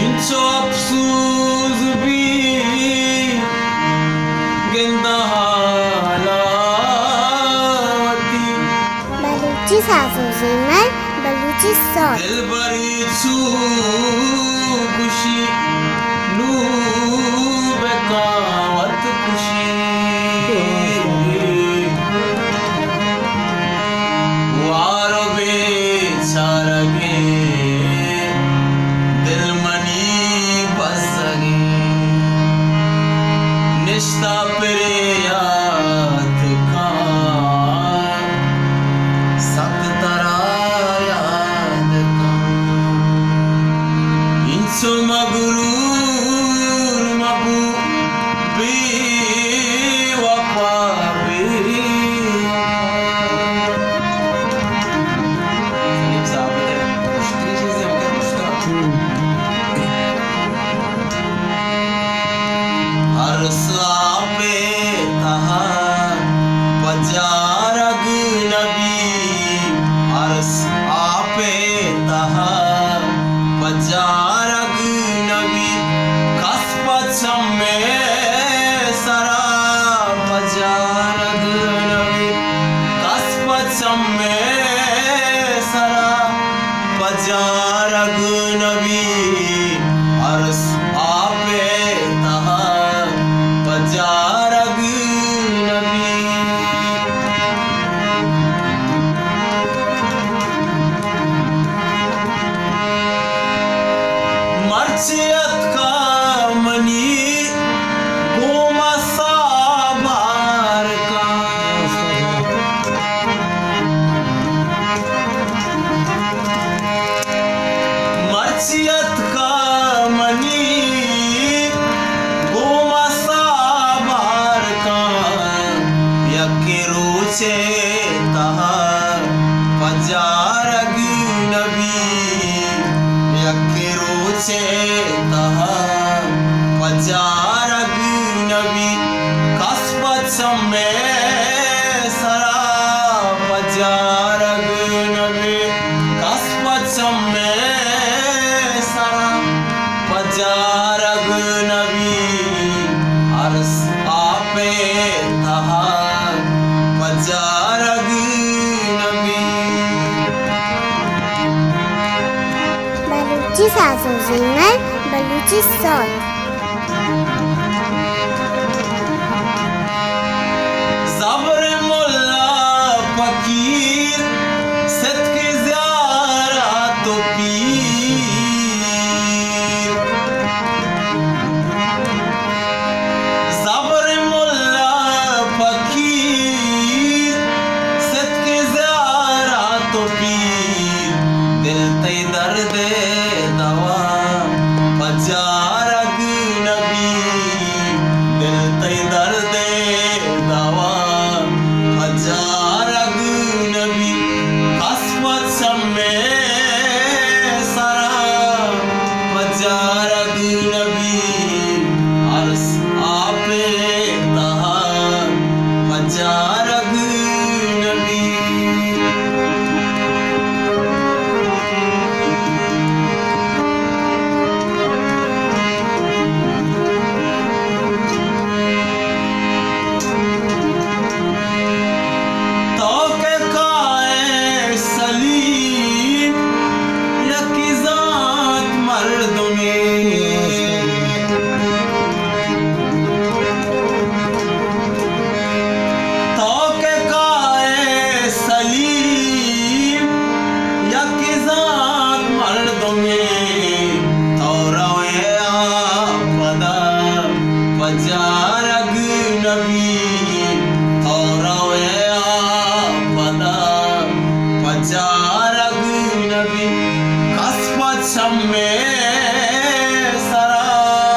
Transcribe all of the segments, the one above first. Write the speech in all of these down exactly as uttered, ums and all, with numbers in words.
इंचो अफसूस भी गेंदा हालावती बलूची सासू ज़ीनत बलूची सौत दिल बरी छू खुशी नू बेकावत खुशी वारो बेचारगे दिल मनी बसगे निश्ता पेरे याद का सत तरा याद का इंसो मगरूर मबू बेवफा बेवफा सलीम साहब बताए मुश्किल चीज़ें मगर मुश्किल हर सापे तहा पजारग नबी हर सापे तहा पजारग नबी कसपत सम्मे सरा पजारग नबी कसपत सम्मे सरा पजारग नबी अरस आपे तहा पजारग नबी मर्जियत का मनी गोमा साबार का मर्जियत का मनी गोमा साबार का यके रोचे तहा पजारग नबी यके रोचे तहा पजारग नबी कसपत सम्मे सरा पजारग नबी कसपत सम्मे सरा पजारग नबी अरस आपे तहा पजारग नबी बलूची सासू ज़ीनत बलूची सौत ज़बर मुल्ला फकीर सदके ज़ियारा तो पीर ज़बर मुल्ला फकीर सदके ज़ियारा तो पीर दिल ते दर्द दवा पजारग नबी दिल ते दर्द दवा पजारग नबी कसमत सम्मे सरा पजारग नबी अरस आपे तहा पजारग नबी तौके काए सलीम यकी ज़ात मर्द में तौके काए सलीम यकी ज़ात मर्द में तौरवे आपदा पजारग नबी तौरवे आपदा पजारग नबी कसपत सम्मे सरा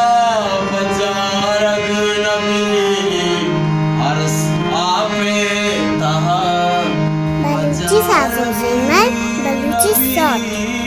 पजारग नबी अरस आपे तहा बलूची सासू ज़ीनत बलूची सौत